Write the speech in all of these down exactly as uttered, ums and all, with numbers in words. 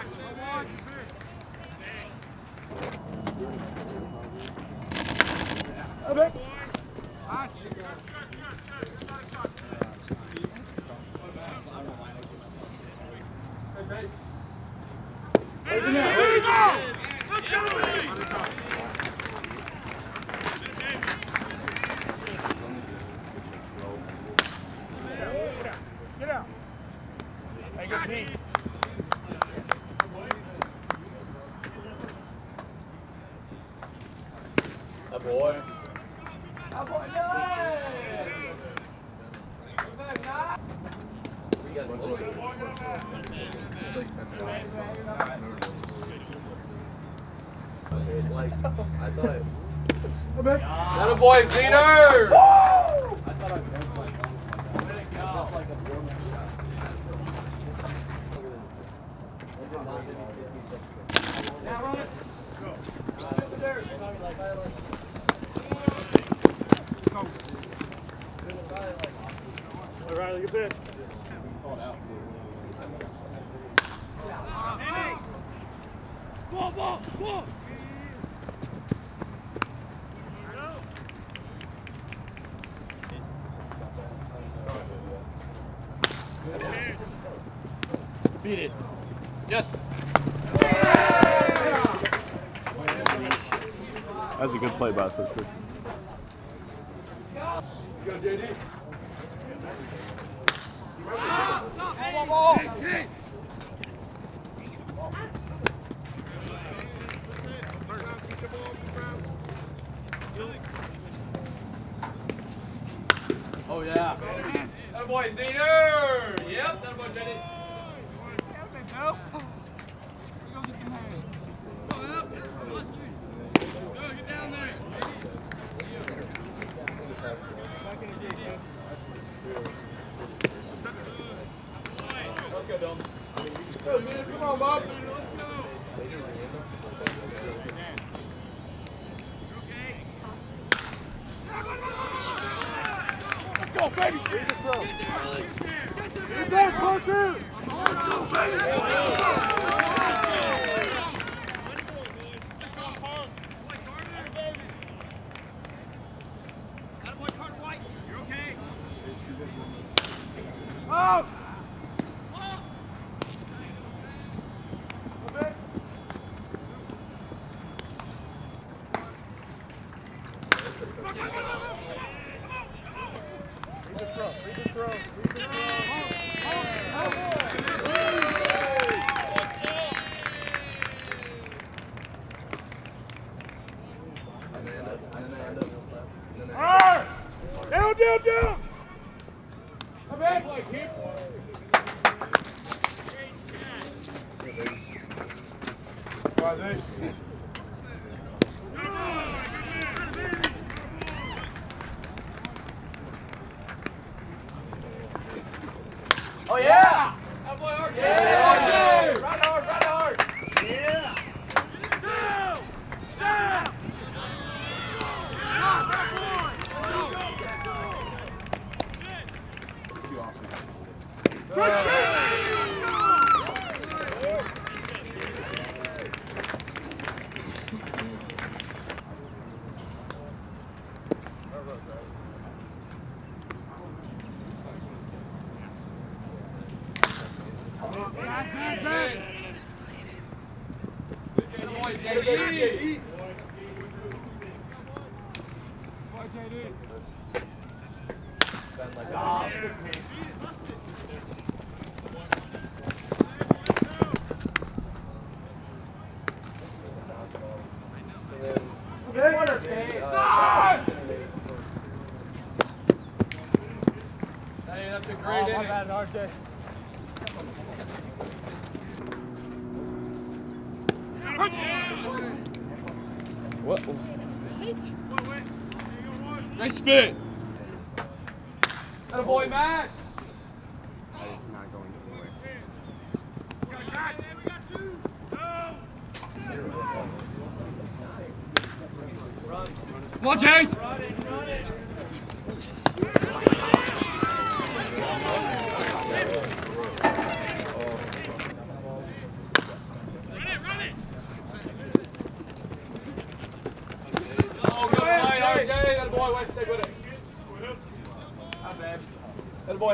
Okay. Let's go! Get out. Hey, good piece. That boy. That boy, no! You guys look good. Like, I thought I... That a boy, Zener! Woo! I thought I was like, just like a warm shot. Now run it. Go. All right, look at this. Hey! Ball, ball, ball! Beat it. Yes. That's a good play by Sister. Go, J D. Ball, ball! Hey! Oh, yeah. That boy, Zener! Yep, that boy, J D. Go! Go get some hands. Go up! Go, get down there! Let's go, Dylan. Go, Zener, come on, Bob. Let's go, baby! Get there, Parker! Let's go, baby! Oh! Down, down, down! Come in! Oh, yeah! That boy, R J! Yeah! Run hard, run hard! Yeah! Down! Down! Hey, that's a great Oh, my inning. bad, R J. What? Nice spin. That a boy, Matt. That is not going to play. Come on, Chase.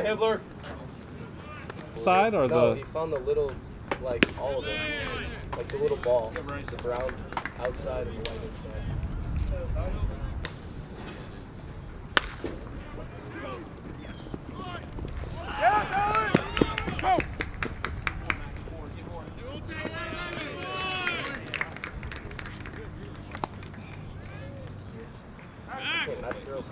boy, Hibbler. Side or No, the? he found the little, like all of them, like the little ball, the brown outside and the white inside. Go! Okay, that's girls.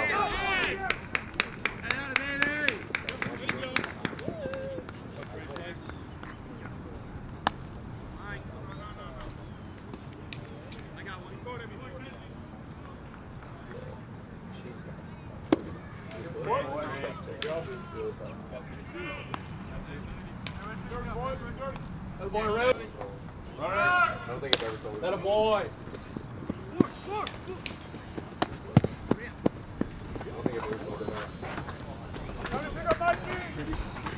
That a boy, Red. I don't think I've ever told That a boy. I don't think I've ever told him that. Come and pick up my team!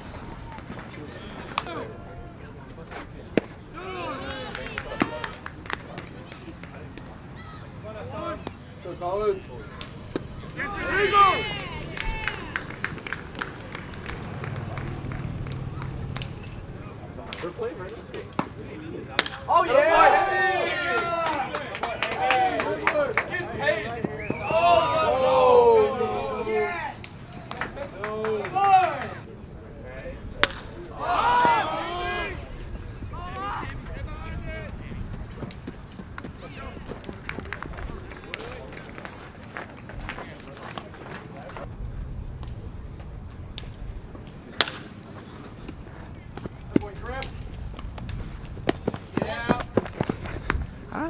Go, Collins. Yes, it's Eagle! We're playing right next to it. Oh, yeah! Hey, Hibbler, get paid. Oh, no. Yes! No. Boy! Boy, grip. Yeah. Hi.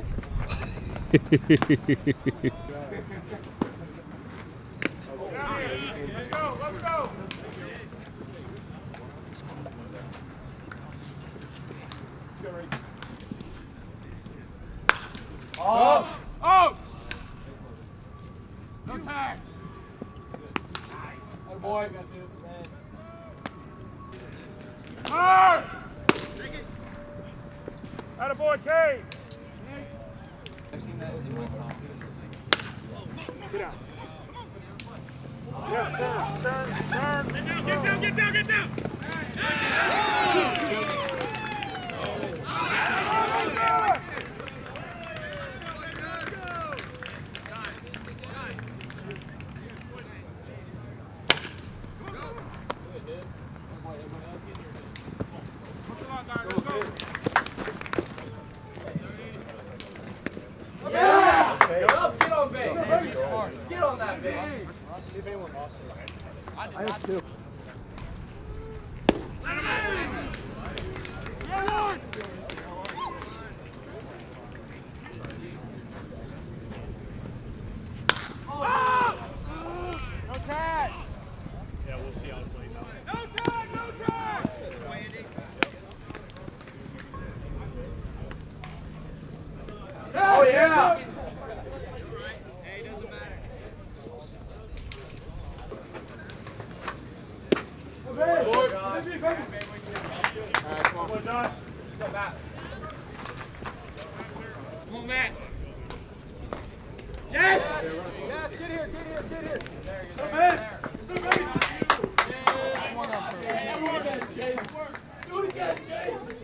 Let's go, let's go! Oh! Oh! No tag! That a boy, got two. Hard! Attaboy, Kane! Get out. Yeah, turn, turn, turn. Get down, get down, get down, get down! Yeah! Okay. Get up, get on base. Let's go. Get on that base. See if anyone lost it. I have two. Yeah, Lord! Oh! No tag! Yeah, we'll see how it plays out. No tag, no tag! Oh, yeah! Lord. Alright, come on, Josh. Go back. Come on, Matt. Yes! Yes, get here, get here, get here. There you go. Come There. in. Come in. Yes. One up. Do it again, Chase.